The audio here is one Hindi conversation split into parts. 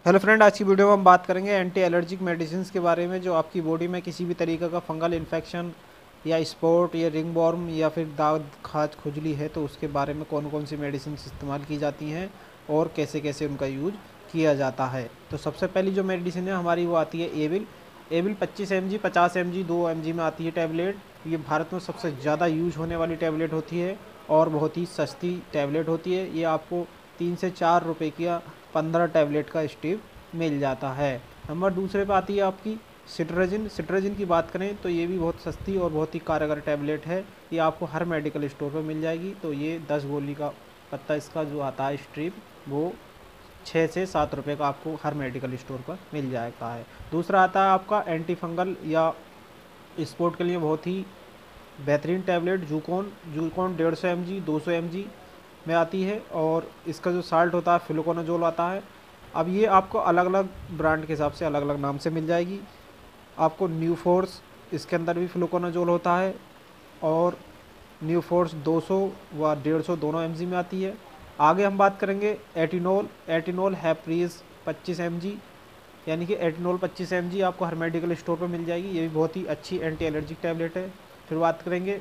हेलो फ्रेंड, आज की वीडियो में हम बात करेंगे एंटी एलर्जिक मेडिसिन के बारे में जो आपकी बॉडी में किसी भी तरीके का फंगल इन्फेक्शन या स्पॉट या रिंगवॉर्म या फिर दाग खाज खुजली है तो उसके बारे में कौन कौन सी मेडिसिन इस्तेमाल की जाती हैं और कैसे कैसे उनका यूज किया जाता है। तो सबसे पहली जो मेडिसिन है हमारी वो आती है Avil. Avil 25 mg 50 mg 2 mg में आती है टैबलेट। ये भारत में सबसे ज़्यादा यूज होने वाली टैबलेट होती है और बहुत ही सस्ती टैबलेट होती है। ये आपको 3 से 4 रुपये की 15 टैबलेट का स्ट्रिप मिल जाता है। नंबर दूसरे पे आती है आपकी सिट्राजिन। सिट्राजिन की बात करें तो ये भी बहुत सस्ती और बहुत ही कारगर टैबलेट है। ये आपको हर मेडिकल स्टोर पर मिल जाएगी। तो ये 10 गोली का पत्ता इसका जो आता है स्ट्रिप वो 6 से 7 रुपये का आपको हर मेडिकल स्टोर पर मिल जाता है। दूसरा आता है आपका एंटी फंगल या स्पोर्ट के लिए बहुत ही बेहतरीन tablet Zucon. Zucon 150 mg 200 mg में आती है और इसका जो साल्ट होता है फ्लुकोनाजोल आता है। अब ये आपको अलग अलग ब्रांड के हिसाब से अलग अलग नाम से मिल जाएगी। आपको न्यू फोर्स, इसके अंदर भी फ्लुकोनाजोल होता है और न्यू फोर्स 200 व 150 दोनों mg में आती है। आगे हम बात करेंगे एटिनोल। एटिनोल हैप्रीज 25 mg, यानी कि एटिनोल 25 mg आपको हर मेडिकल स्टोर पर मिल जाएगी। ये भी बहुत ही अच्छी एंटी एलर्जिक टैबलेट है। फिर बात करेंगे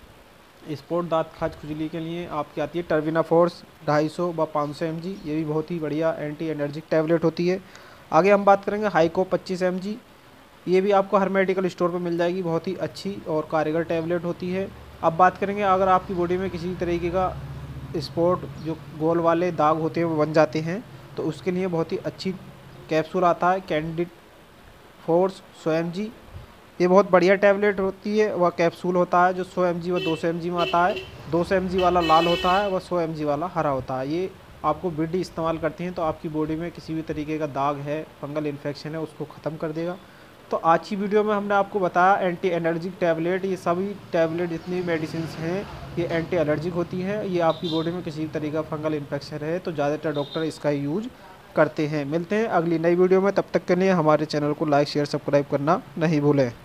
स्पोर्ट दांत खाज खुजली के लिए आपकी आती है टर्विना फोर्स 250 व 500 mg। ये भी बहुत ही बढ़िया एंटी एलर्जिक टैबलेट होती है। आगे हम बात करेंगे हाइको 25 mg। ये भी आपको हर मेडिकल स्टोर पर मिल जाएगी। बहुत ही अच्छी और कारगर टैबलेट होती है। अब बात करेंगे अगर आपकी बॉडी में किसी तरीके का स्पॉट जो गोल वाले दाग होते हैं वो बन जाते हैं तो उसके लिए बहुत ही अच्छी कैप्सूल आता है कैंडिड फोर्स 100 mg। ये बहुत बढ़िया टैबलेट होती है। वह कैप्सूल होता है जो 100 mg व 200 mg में आता है। 200 mg वाला लाल होता है व 100 mg वाला हरा होता है। ये आपको बीडी इस्तेमाल करती हैं तो आपकी बॉडी में किसी भी तरीके का दाग है, फंगल इन्फेक्शन है, उसको ख़त्म कर देगा। तो आज की वीडियो में हमने आपको बताया एंटी एलर्जिक टैबलेट। ये सभी टैबलेट जितनी मेडिसिन हैं ये एंटी एलर्जिक होती हैं। ये आपकी बॉडी में किसी भी तरीके का फंगल इन्फेक्शन है तो ज़्यादातर डॉक्टर इसका यूज करते हैं। मिलते हैं अगली नई वीडियो में, तब तक के लिए हमारे चैनल को लाइक शेयर सब्सक्राइब करना नहीं भूलें।